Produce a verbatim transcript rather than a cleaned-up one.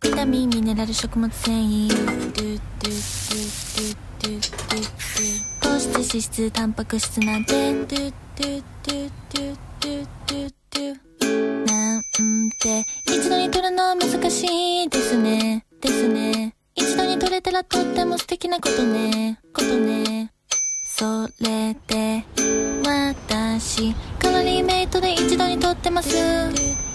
ビタミンミネラル食物繊維、ドゥドゥドゥドゥドゥドゥ糖質脂質タンパク質なんてドゥドゥドゥドゥドゥドゥドゥなんて一度に取るの難しいですねですね。一度に取れたらとっても素敵なことねことね。それで私カロリーメイトで一度に取ってます。